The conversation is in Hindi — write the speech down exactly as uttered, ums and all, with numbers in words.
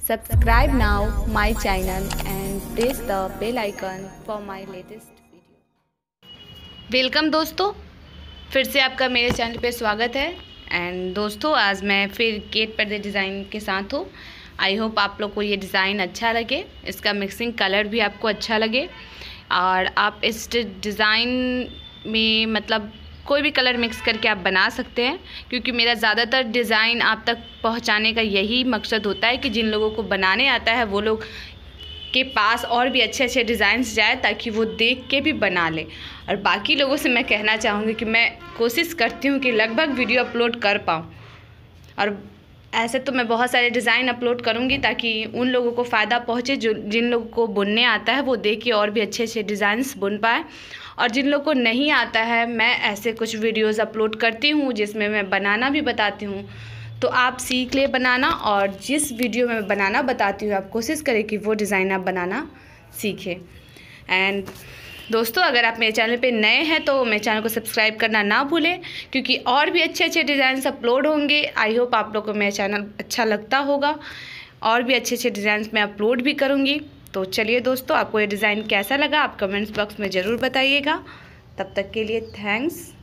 Subscribe now my channel and press the bell icon for my latest video. Welcome दोस्तों, फिर से आपका मेरे चैनल पे स्वागत है। एंड दोस्तों, आज मैं फिर गेट पर्दे डिज़ाइन के साथ हूँ। आई होप आप लोग को ये डिज़ाइन अच्छा लगे, इसका मिक्सिंग कलर भी आपको अच्छा लगे और आप इस डिज़ाइन में मतलब कोई भी कलर मिक्स करके आप बना सकते हैं, क्योंकि मेरा ज़्यादातर डिज़ाइन आप तक पहुंचाने का यही मकसद होता है कि जिन लोगों को बनाने आता है वो लोग के पास और भी अच्छे अच्छे डिज़ाइंस जाए ताकि वो देख के भी बना ले। और बाकी लोगों से मैं कहना चाहूँगी कि मैं कोशिश करती हूँ कि लगभग वीडियो अपलोड कर पाऊँ, और ऐसे तो मैं बहुत सारे डिज़ाइन अपलोड करूँगी ताकि उन लोगों को फ़ायदा पहुँचे जो जिन लोगों को बुनने आता है, वो देख के और भी अच्छे अच्छे डिज़ाइंस बुन पाए। और जिन लोगों को नहीं आता है, मैं ऐसे कुछ वीडियोस अपलोड करती हूँ जिसमें मैं बनाना भी बताती हूँ, तो आप सीख ले बनाना। और जिस वीडियो में मैं बनाना बताती हूँ आप कोशिश करें कि वो डिज़ाइन आप बनाना सीखें। एंड दोस्तों, अगर आप मेरे चैनल पे नए हैं तो मेरे चैनल को सब्सक्राइब करना ना भूलें, क्योंकि और भी अच्छे अच्छे डिज़ाइंस अपलोड होंगे। आई होप आप लोगों को मेरा चैनल अच्छा लगता होगा, और भी अच्छे अच्छे डिज़ाइंस मैं अपलोड भी करूँगी। तो चलिए दोस्तों, आपको ये डिज़ाइन कैसा लगा आप कमेंट्स बॉक्स में ज़रूर बताइएगा। तब तक के लिए थैंक्स।